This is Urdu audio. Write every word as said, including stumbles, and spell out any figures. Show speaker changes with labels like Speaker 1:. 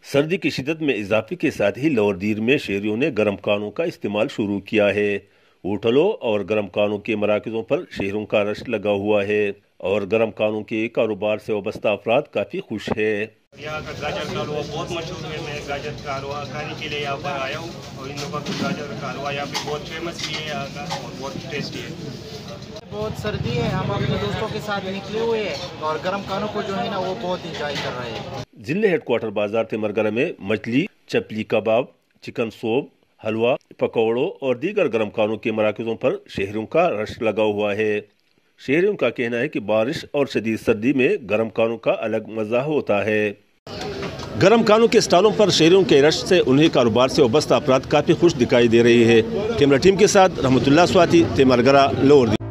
Speaker 1: سردی کی شدت میں اضافے کے ساتھ ہی لاہور دیر میں شہریوں نے گرم کانوں کا استعمال شروع کیا ہے۔ ہوٹلوں اور گرم کانوں کے مراکزوں پر شہریوں کا رش لگا ہوا ہے اور گرم کانوں کے کاروبار سے وابستہ افراد کافی خوش ہے۔
Speaker 2: یہاں کا گاجر کا حلوہ بہت مشہور ہے۔ میں گاجر کا حلوہ کھانے کے لیے یہاں پر آیا ہوں اور ان لوگوں کا گاجر کا حلوہ یہاں پہ بہت فیمس بھی ہے یہاں کا اور بہت ٹیسٹی ہے۔
Speaker 3: بہت سردی ہے، ہم اپنے دوستوں کے ساتھ نکلے ہوئے ہیں اور گرم کانوں کو جو ہے نا وہ بہت انجوائے کر رہے ہیں۔
Speaker 1: ضلع ہیڈ کوارٹر بازار تیمرگرہ میں مچھلی، چپلی کباب، چکن سوپ، حلوہ، پکوڑوں اور دیگر گرم کانوں کے مراکزوں پر شہریوں کا رش لگا ہوا ہے۔ شہریوں کا کہنا ہے کہ بارش اور شدید سردی میں گرم کانوں کا الگ مزہ ہوتا ہے۔ گرم کانوں کے اسٹالوں پر شہریوں کے رش سے انہیں کاروبار سے وابستہ افراد کافی خوش دکھائی دے رہی ہے۔ کیمرہ ٹیم کے ساتھ رحمت اللہ سواتی، تیمرگرہ، لاہور۔